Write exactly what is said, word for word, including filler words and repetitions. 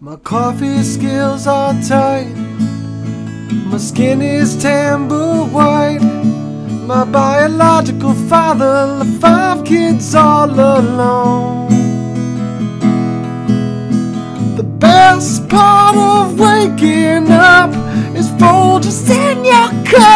My coffee skills are tight, my skin is timber white. My biological father left five kids all alone. The best part of waking up is Folgers in your cup.